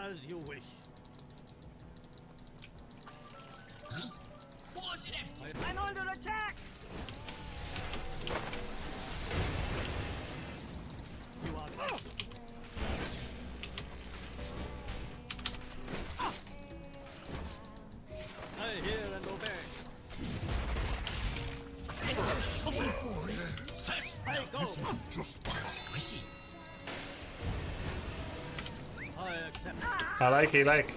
As you wish. Huh? What's it? I'm under attack! You are lost. I hear and obey. I go. Squishy. I accept. I like.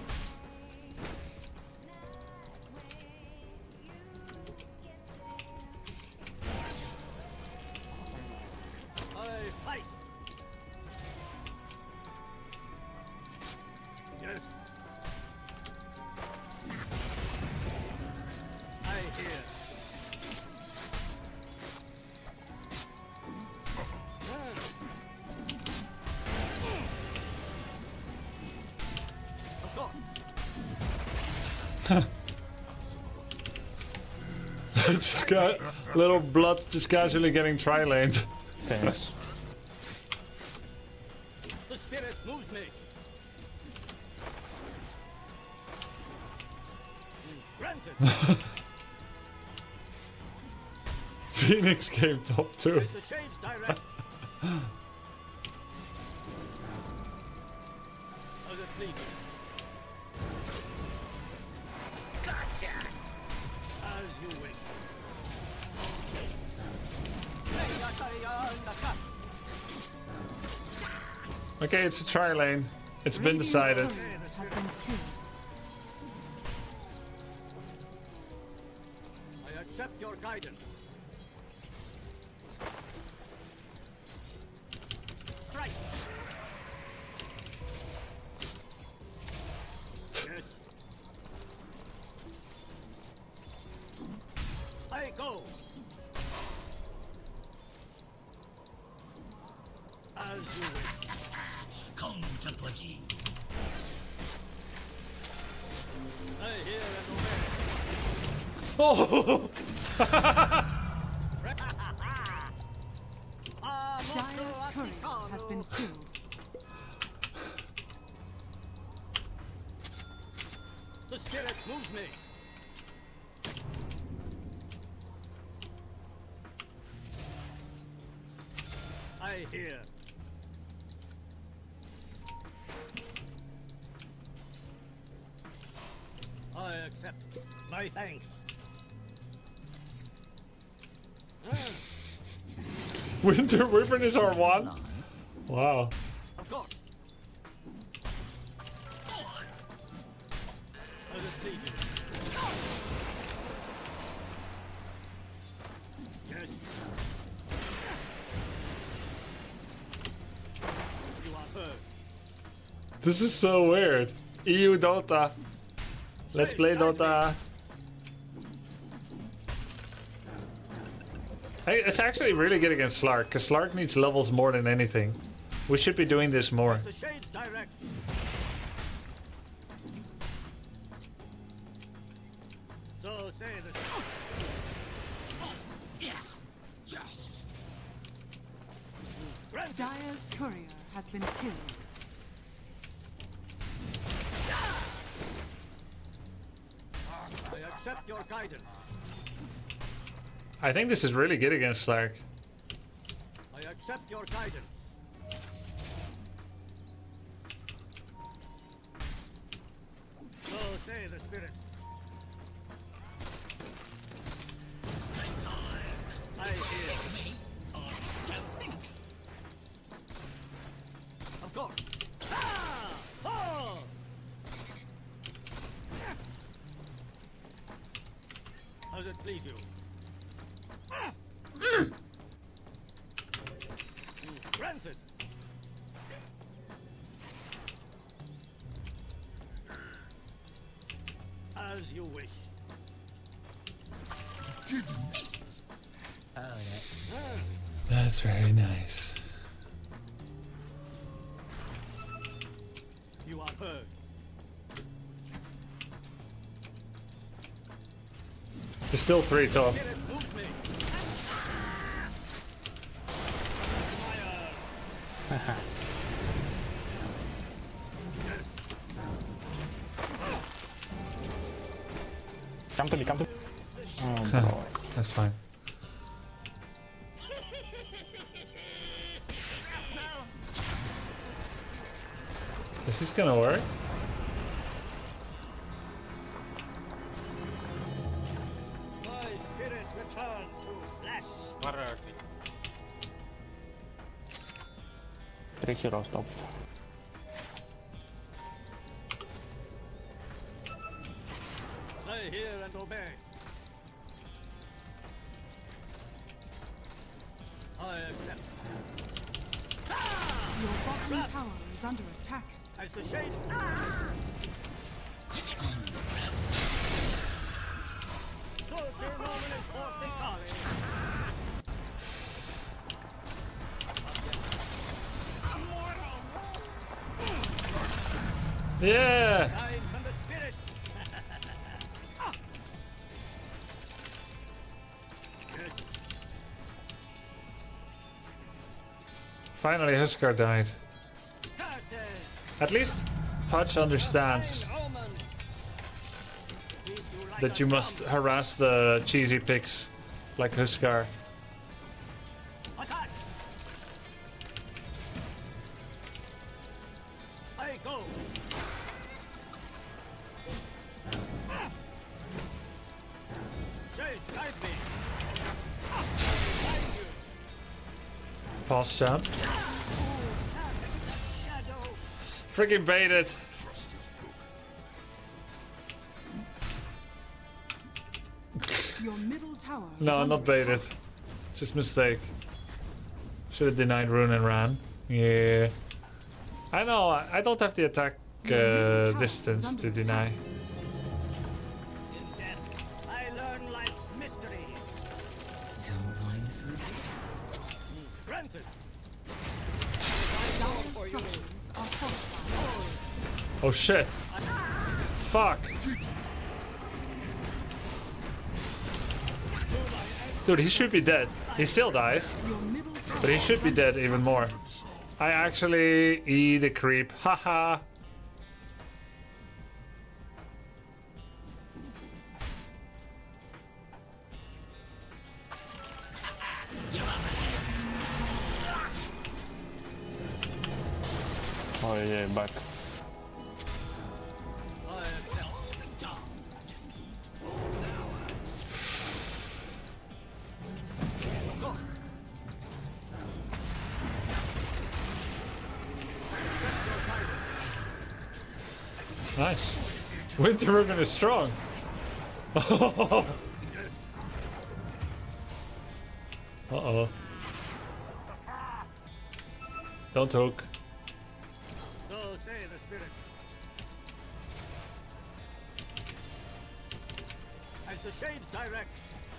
I fight. Yes. I hear. Of course. Just got little blood just casually getting tri-laned. Thanks. The spirit moves me. Granted. Phoenix came top 2. The shades direct. As it pleases. Gotcha. As you wish. Okay, it's a tri-lane. It's been decided. Has been killed. I accept your guidance. Strike. Yes. I go. As you wish. Come to Pudgy. I hear and obey. Oh! Dire's courier has been killed. The spirit moves me. I hear. I accept. My thanks. Winter Wyvern is our one? Wow. Of course. As it pleases. Yes. You are heard. This is so weird. EU Dota. Let's play Dota. Hey, it's actually really good against Slark, because Slark needs levels more than anything. We should be doing this more. The shades direct. So say the. Yeah. Yes. Granted. Dire's courier has been killed. I accept your guidance. I think this is really good against Slark. I accept your guidance. So say the spirits. I hear. Me? Don't think. Of course. Ah! Oh! How does it please you? Granted. As you wish. Oh, yes. That's very nice. You are heard. There's still 3 top. Spirit moves me. Come to me, come to me. Oh, bro. That's fine. Is this gonna work? My spirit returns to flesh. Three heroes top. I hear and obey. I accept. Your bottom tower is under attack. As the shade. Sorte nomine forte cali. Yeah! Dying from the spirits. Yes. Finally, Huskar died. Curses. At least Pudge understands Fine omen. Treat you like that a you must drum. harass the cheesy picks like Huskar. Attack. I go. Shade, guide me. Guide you. Pause jump. Shadow. Freaking baited. Your middle tower is No, under not baited. attack. Just mistake. Should have denied rune and ran. Yeah. I know, I don't have the attack distance to deny. In death, I learn life's mystery. Granted. Dire structures are fortified. Oh shit. Fuck. Dude, he should be dead. He still dies, Your middle tower but he should is be under dead attack. even more. I actually eat a creep. Haha. Oh yeah, back. I accept. Go. Nice. Winter Ribbon is strong. Uh-oh. Don't hook. So say the spirits. As the shades direct.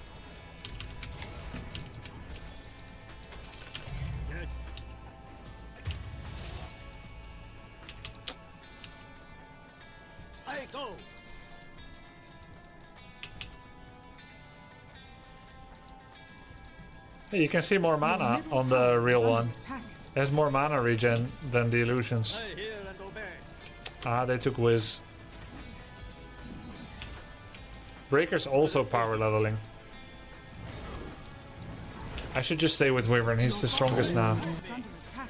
Yes. I go. Hey, you can see more Your mana middle on tower the is real under one. attack. There's more mana regen than the illusions. I hear and obey. Ah, they took Wiz. Breaker's also power leveling. I should just stay with Wyvern, he's the strongest now. Is under attack.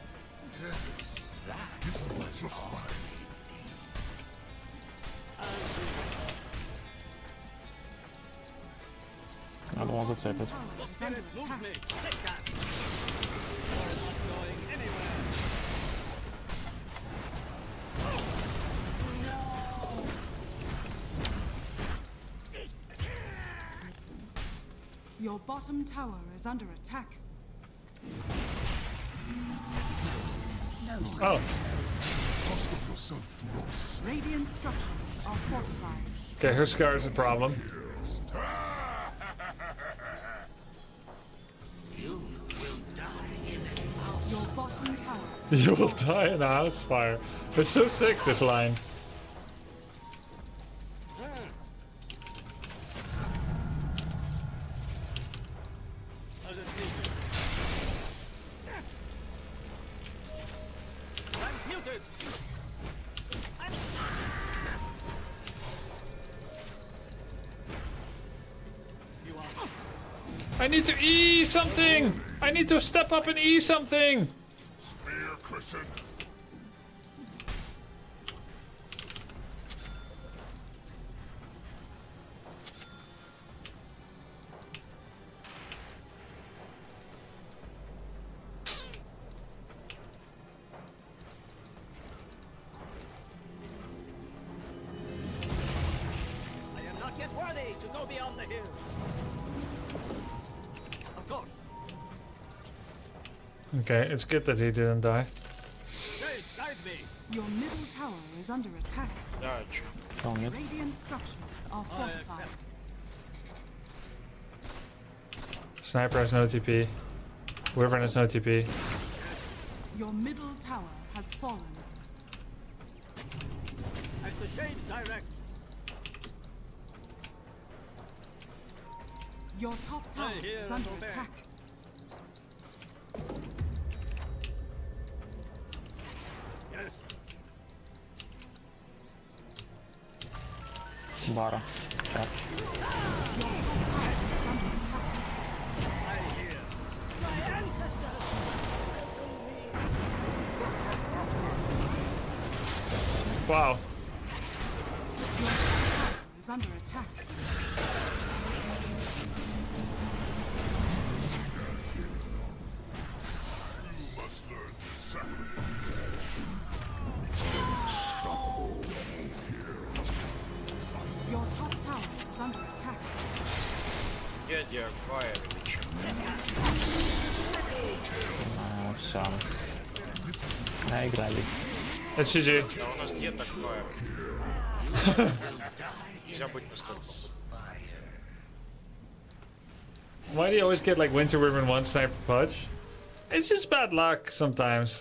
I don't want to save it. Tower is under Spirits move attack. me. Take that. You're not going anywhere. Your bottom tower is under attack. Oh, Radiant structures are fortified. okay, Huskar is a problem. Your bottom tower You will die in a house fire. It's so sick, this line. As it pleases. Transmuted. I need to E something! I need to step up and E something! I am not yet worthy to go beyond the hill. Of course. Okay, it's good that he didn't die. Please guide me. Your middle tower is under attack. Dodge. Killing it. Radiant structures are fortified. Sniper has no TP. Wyvern has no TP. Your middle tower has fallen. As the shades direct. Your top tower hear is and under obey. attack. Yes. Бара. Так. Your top tower is under attack. I hear. My ancestors. Wow. Your top tower is under attack. Your top tower is under attack. Get your fire, bitch. Все. Наигрались. It's GG. Да у нас нет такое. Нельзя быть настолько. Why do you always get like Winter Wyvern 1 Sniper Pudge? It's just bad luck sometimes.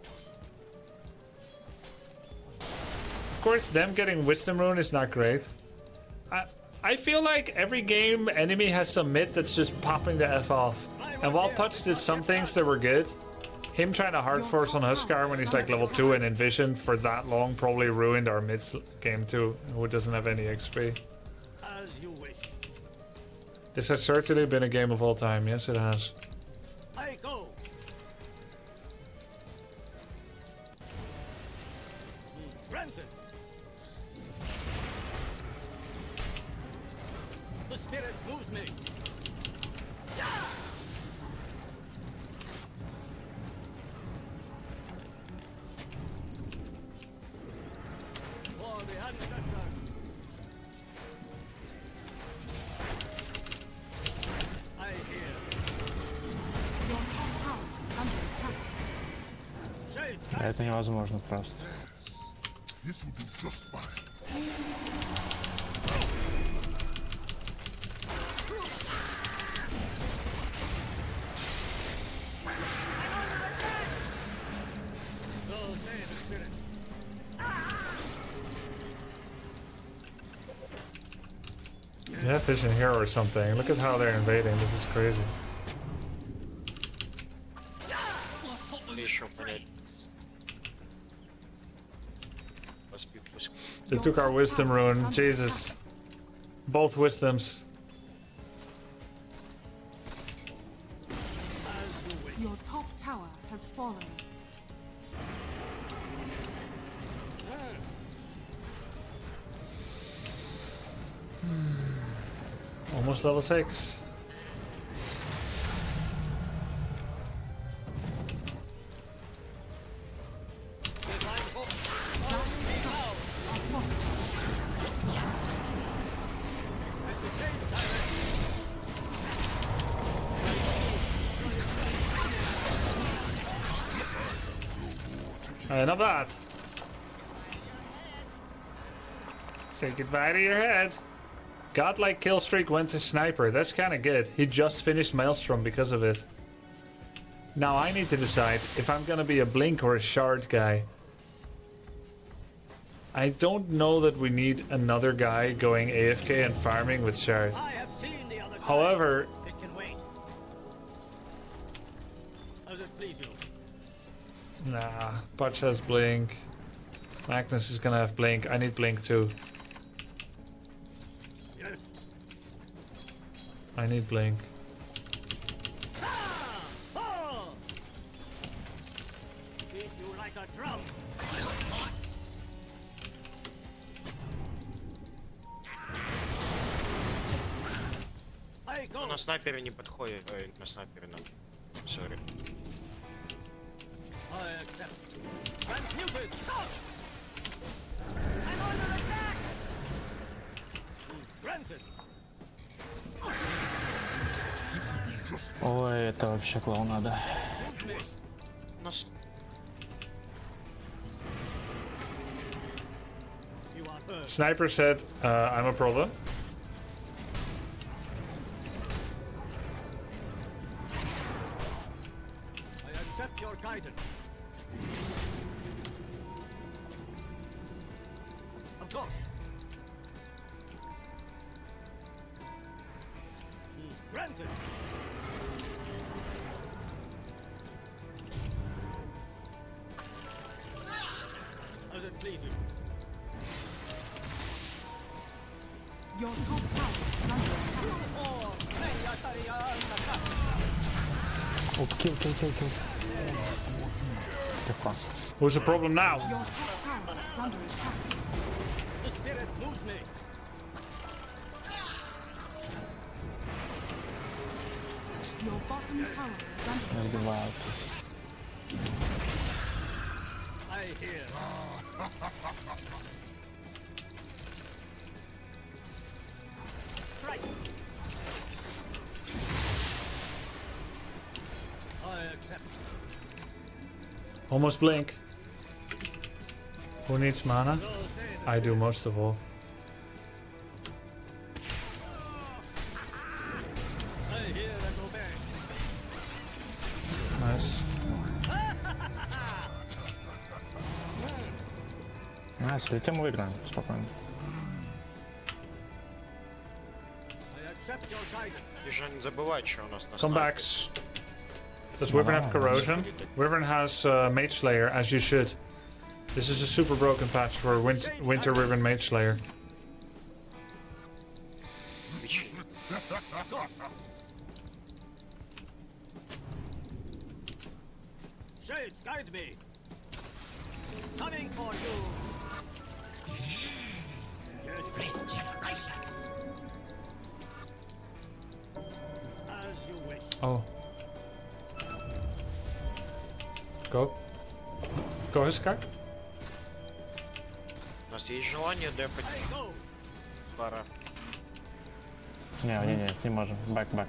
Of course, them getting Wisdom Rune is not great. I feel like every game enemy has some mid that's just popping the F off. And while Pudge did some things that were good, him trying to hard force on Huskar when he's like level 2 and Envision for that long probably ruined our mid game too, who doesn't have any XP. As you wish. This has certainly been a game of all time, yes it has. I go. Granted. The spirit moves me. For the ancestors. I hear. Your top tower is under attack. Shades. Это невозможно просто. This will do just fine. So say the spirit. Yeah, Vision here or something. Look at how they're invading. This is crazy. Еще понять. Поспит пусть. They took our Wisdom Rune. Jesus. Both Wisdoms. Your top tower has fallen. Almost level 6. Not bad. Say goodbye to your head. Godlike kill streak went to Sniper. That's kind of good. He just finished Maelstrom because of it. Now I need to decide if I'm gonna be a Blink or a Shard guy. I don't know that we need another guy going AFK and farming with Shard. I have seen the other side. However, It can wait. As it please you. nah, Pudge has Blink. Magnus is gonna have Blink. I need Blink too. Yes. I need Blink. Ну, на снайпере не подходит. Ой, на снайпере нам. Сори. I accept. Transmuted. Granted. Ой, это вообще клоунада. У нас... You are heard. Sniper said, I'm a problem. I accept your guidance. Of course. Granted. As it pleases. Your top tower is under attack. Oh, О, килл. Легко. Who's the problem now? Your top tower is under attack. the spirit moves me. Your bottom tower is under attack. Разбивают. I hear. Strike. I accept. Almost blink. Who needs mana? So say the I do most of all. I hear and obey. Nice. А, слетим, выиграем. Спокойно. I accept your guidance. И же не забывай, что у нас на Come снайпере. back. Does Wyvern have corrosion? Wyvern has Mage Slayer, as you should. This is a super broken patch for Winter Wyvern Mage Slayer. Бичи. Shades, guide me. Coming for you. Regeneration. As you wish. Oh. Go. Go, Huskar. У нас есть желание депать I go. пара. Не можем. Бэк. You are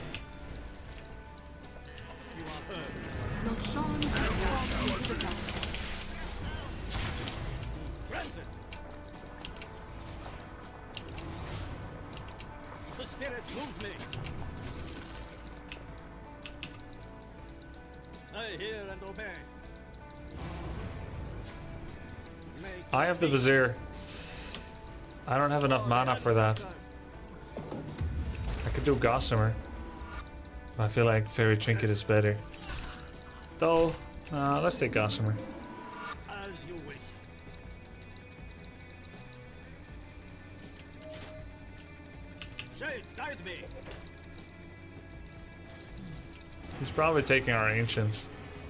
heard. Roshan has crossed into the battle. Granted. The spirit moves me. I hear and obey. Make I have the Vizier. I don't have enough mana for that. I could do Gossamer. I feel like Fairy Trinket is better. Though, let's take Gossamer. as you wish. Shades, guide me. He's probably taking our Ancients.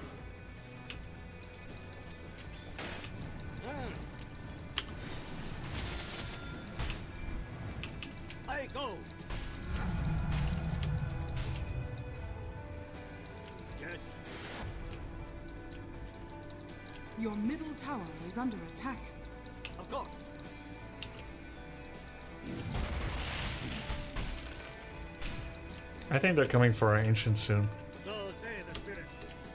I go. Yes. Your middle tower is under attack. Of course. I think they're coming for our Ancients soon. So say the spirit.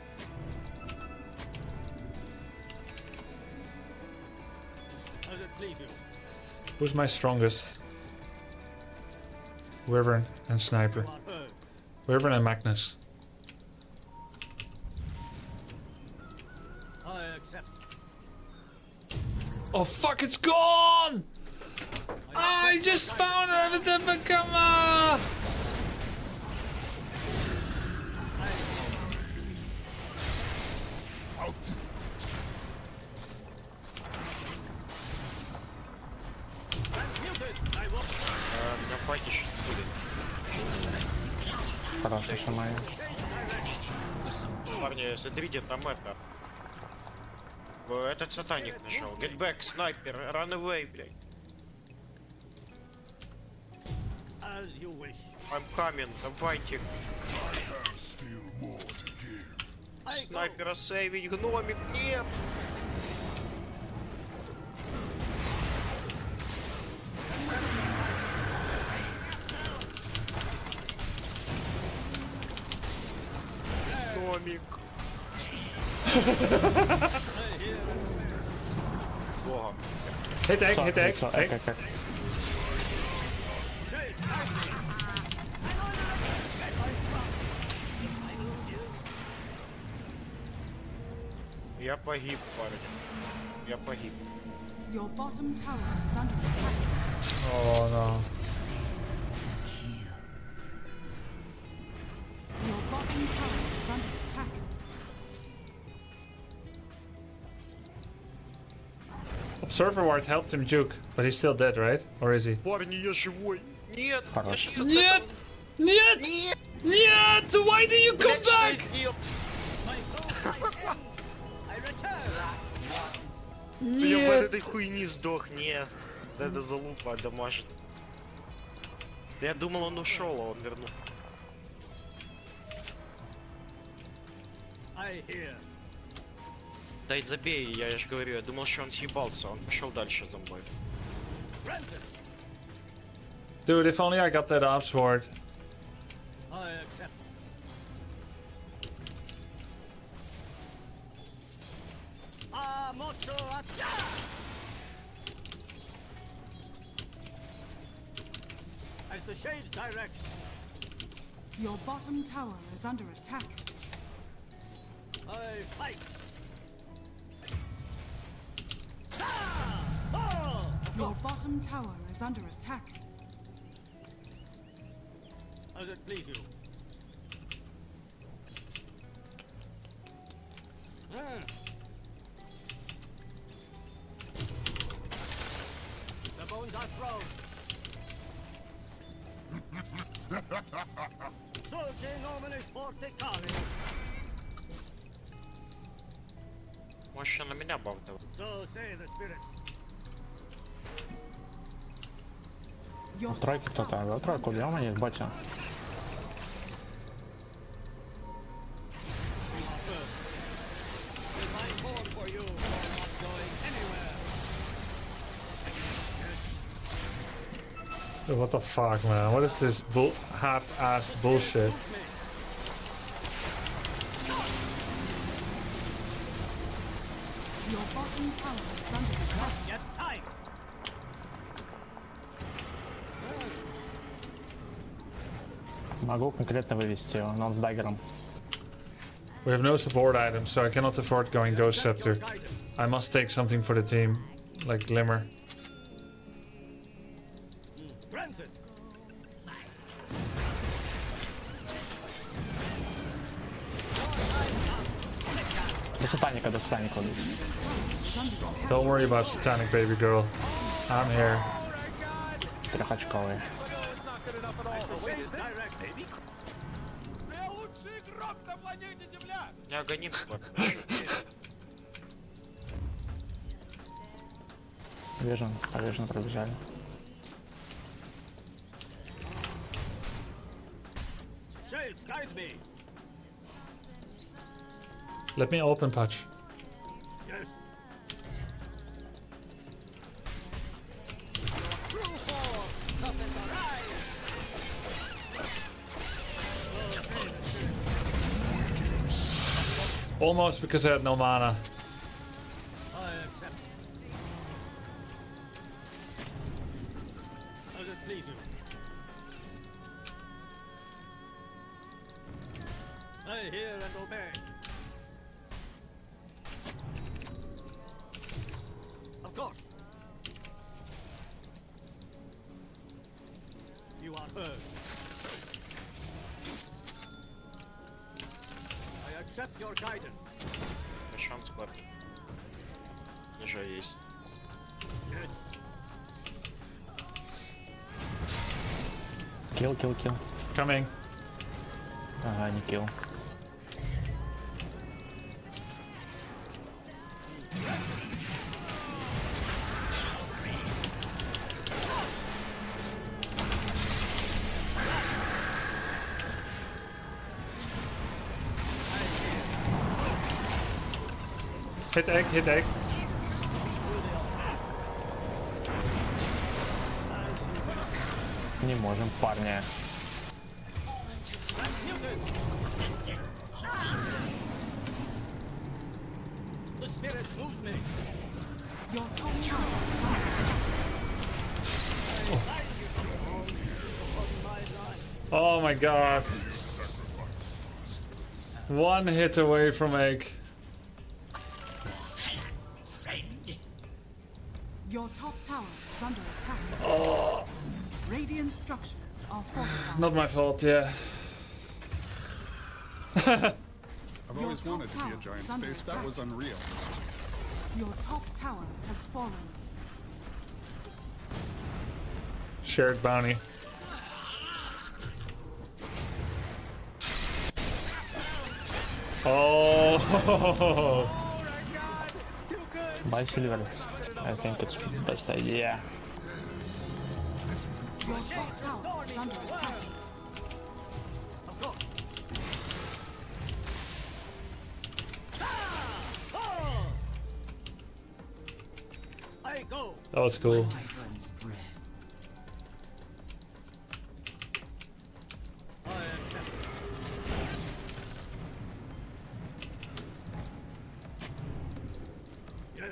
As it please you. Who's my strongest? Wyvern and Sniper. You are heard. Wyvern and Magnus. I accept. Oh fuck, it's gone! I just found everything for come on! Out. Transmuted. I will. На файте сейчас будет. Хороший шамай. Парни, смотрите, там это. Этот сатаник нажал. Get back, снайпер, run away, блядь. As you wish. I'm coming, давайте. Still more to give. Снайпера сейвить, гномик, нет! Гномик. Бога. Hit egg, hit egg, So, egg. egg. Я погиб, парень. Я погиб. Your bottom tower is under attack. Oh no. Your bottom tower is under attack. Observer ward helped him juke, but he's still dead, right? Or is he? Парень, я живой. Нет, я Хорош. сейчас от Нет! этого... Нет! Нет! Нет! Why do you come Блядь, что я back? сделал? I return. Я в этой хуйни сдох, нет. Да это залупа дамажит. Да я думал, он ушел, а он вернулся. I hear. Дай забей, я же говорю, я думал, что он съебался, он пошел дальше за мной. Granted. Dude, if only I got that ops ward. I accept. Motto attack! As the shade directs. Your bottom tower is under attack. I fight. Ah! Oh! Your bottom tower is under attack. As it please you. Ah. The bones are thrown. Searching ominous forte carne. Можешь еще на меня бавтал. So say the spirits. Your В тройке кто-то, в тройку бьем, есть батя. With my call for you, you're not going anywhere. Dude, what the fuck, man? What is this half-assed bullshit? Your bottom tower is under attack. Get time. Могу конкретно вывести его, но он с даггером. We have no support items, so I cannot afford going Ghost Scepter. I must take something for the team, like Glimmer. Granted. До сатаника, до сатаника. Don't worry about Satanic, baby girl. I'm here. Трехочковые. Я гоним скоро. Вижен пробежали. Shade, guide me. Let me open patch. Yes. True force, nothing but rise. Almost because I had no mana. I accept. As it please you. I hear and obey. Of course. You are heard. I accept your guidance. Шанс скоро. Уже есть. Yes. Килл. Coming. Ага, не килл. Hit egg, hit egg. Не можем, парня. The spirit moves me. Your top tower is under Oh my god. One hit away from egg. Your top tower is under attack. Radiant structures are fortified. Not my fault, yeah. I've Your always top wanted to be tower a giant is under space. That attack. was unreal. Your top tower has fallen. Shared bounty. Oh. Buy silver. I think it's best idea. Your top tower is under attack. I go. That was cool. I accept. Yes.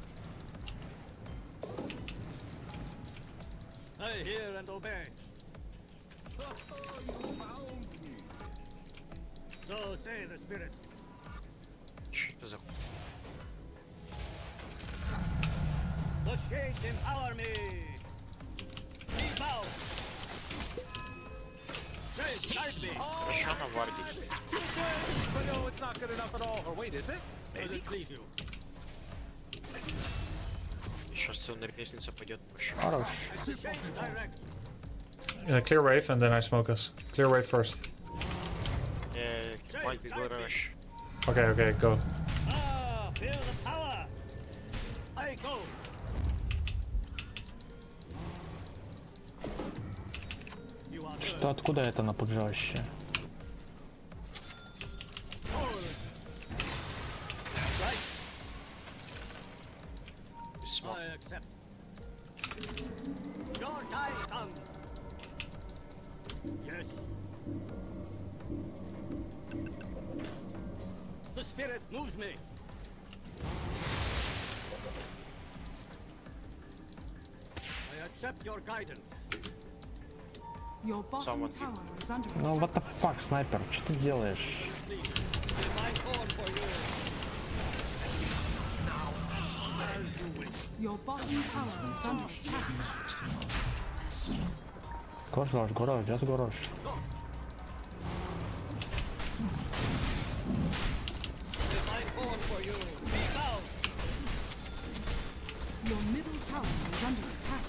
I hear and obey. So say the spirits. Что это за... The shades empower me. Be bound. Shades guide me. Хорошо на варде. But no, it's not good enough at all. Or wait, is it? Does it please you? Сейчас он на лестнице пойдет. Хорош. Shades direct. Clear wave and then I smoke us. Clear wave first. Might be good rush. Okay, okay, go. Ah, feel the power. I go. You are Что, откуда это напуджаще? right. Smoke. I accept. Your time comes. Yes. The spirit moves me. I accept your guidance. Your bottom Someone- tower is under Ну, attack. what the fuck, снайпер, что ты делаешь? Please, divine horn for you. As you wish. Your bottom tower is under attack. Горош, just горош. Divine horn for you. Be bound. Your middle tower is under attack.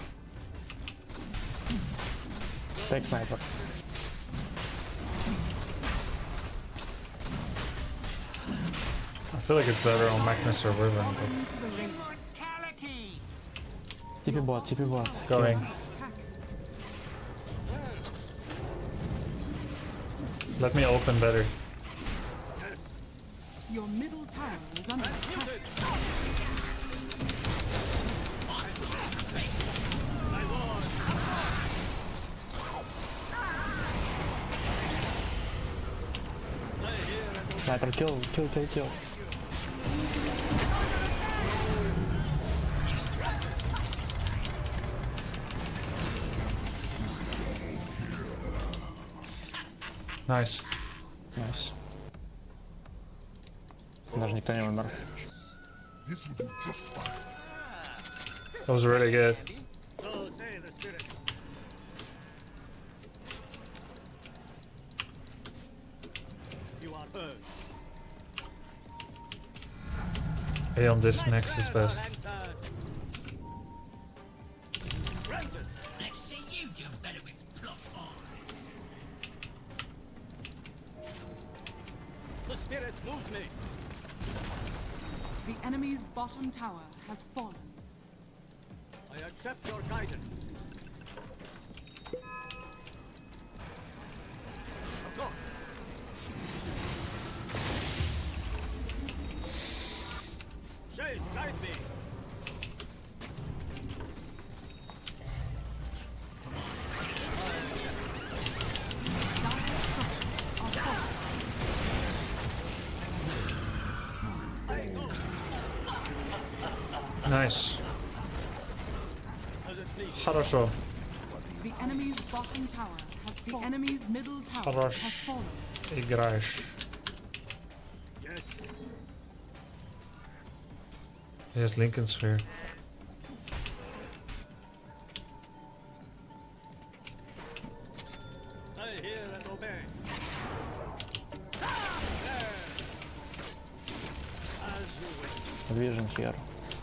Take снайпер. I feel like it's better on Magnus or Riven, but Into the radiant. TP bot. going. Attack. Let me open better. Your middle tower is under attack. Снайпер, kill. Nice. Nice. Даже никто не умер. This will do just fine. That was really good. So say the spirit. You are heard. Hey, on this next is best. Granted. Let's see you do better with plush eyes. The spirit moves me. The enemy's bottom tower has fallen. I accept your guidance. Of course. Nice. Хорошо. The enemy's bottom tower has fallen. The enemy's middle tower Хорош. has fallen. Играешь. Here's Lincoln Sphere. I hear and obey. As you wish. Vision here.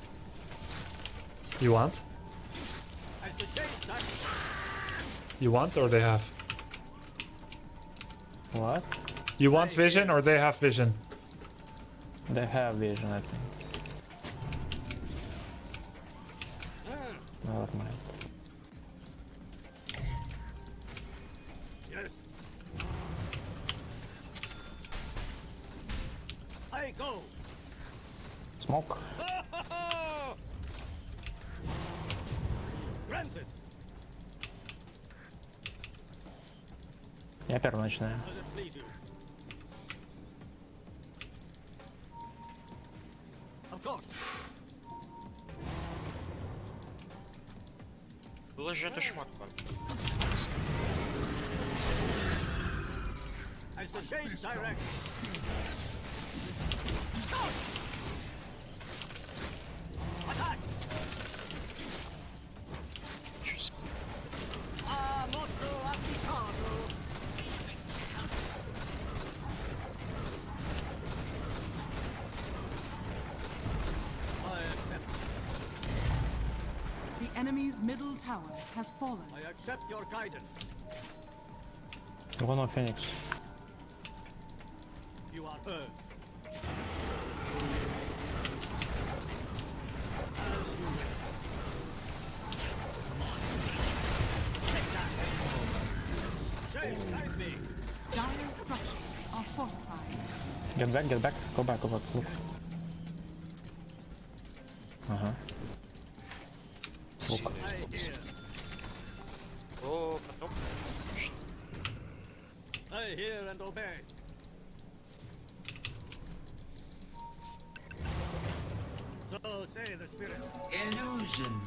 You want? As the shades die. You want or they have? What? You want vision or they have vision? They have vision, I think. Never mind. Yes. I go. Smoke. Granted. Я первый начинаю. As it please you. Of course. Виложити шматку. As the shades direct. Attack. Motto applicado. I accept. The enemy's middle tower has fallen. I accept your guidance. One on Phoenix. You are heard. Shades guide me. Dire structures are fortified. Get back, get back. Go back, go back. Look. Ага. Look. I hear. О, потом. I hear and obey. So say the spirit. Illusion.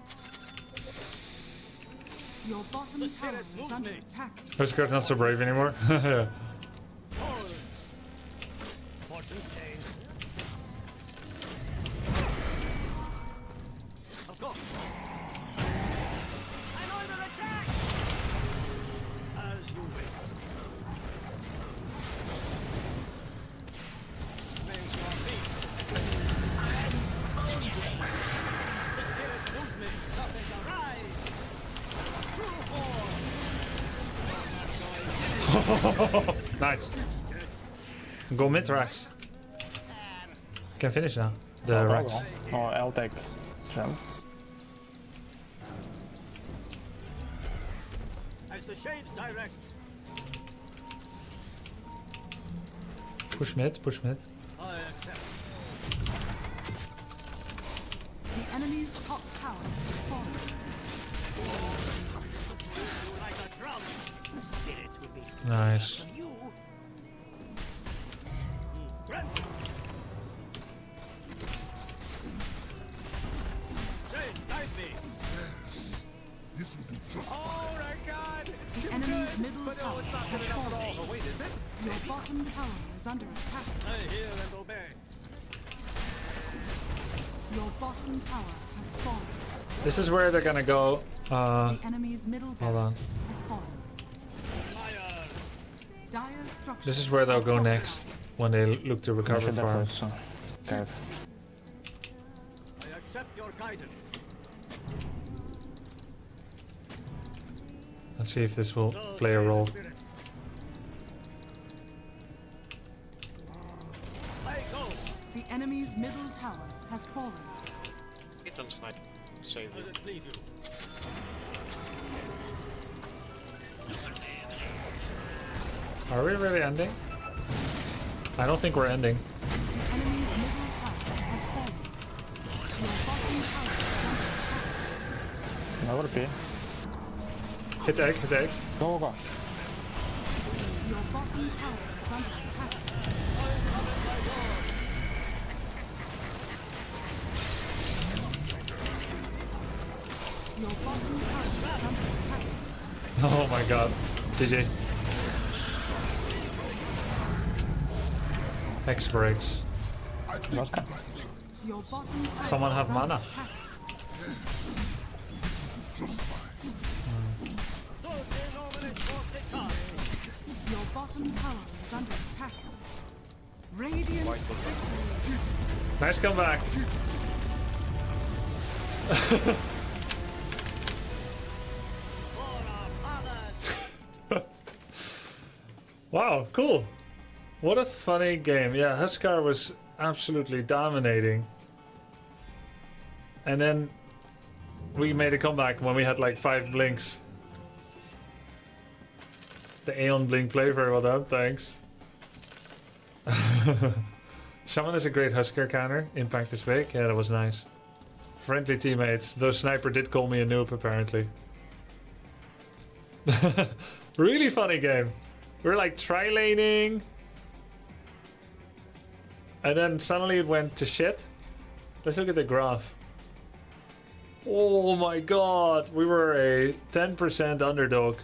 Your bottom The tower spirit is moved under me. attack. Huskar not so brave anymore. Forward. Fortune change. Of course. I'm under attack. As you wish. Make your peace. The spirit moves me. Nothing arise. True form. Nice. Go mid, Rax. Can finish now. The Rax. Oh, I'll take gem. As the shades direct. Push mid, push mid. I accept. The enemy's top tower has fallen. Like a drum. The spirit will be Nice. you. Granted. Shades guide me. This will do just Oh my god! It's The too enemy's good! middle But no, tower it's not has good enough at all. fallen. Or wait, is it? Your bottom tower is under attack. I hear and obey. Your bottom tower has fallen. This is where they're gonna go. The enemy's middle Hold on. barracks has fallen. Fire. Dire structures. This is where they'll are go fortified. next when they look to recover Should farm. definitely cave. I accept your guidance. Let's see if this will So play a say the role. spirit. I go. The enemy's middle tower has fallen. Hit them snipe. Save As you. it please you. Are we really ending? I don't think we're ending. The enemy's middle tower has fallen. Your bottom tower is under attack. Never be. Hit egg, hit egg. Go, go. Your bottom tower is under attack. Your bottom tower is under attack. Oh my god. GG. X breaks. Huskar. Your bottom tower Someone have is under mana. attack. Your bottom tower is under attack. Radiant victory. Nice comeback. Wow, cool. What a funny game. Yeah, Huskar was absolutely dominating. And then we made a comeback when we had like 5 blinks. The Aeon Blink play very well done, thanks. Shaman is a great Huskar counter. Impact is big. Yeah, that was nice. Friendly teammates. Though Sniper did call me a noob, apparently. Really funny game. We were like tri-laning. And then suddenly it went to shit. Let's look at the graph. Oh my god. We were a 10% underdog.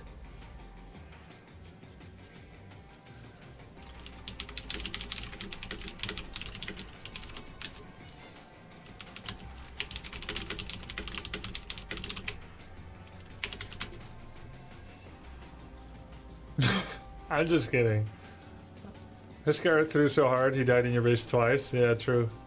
I'm just kidding. Huskar threw so hard he died in your base twice. Yeah, true.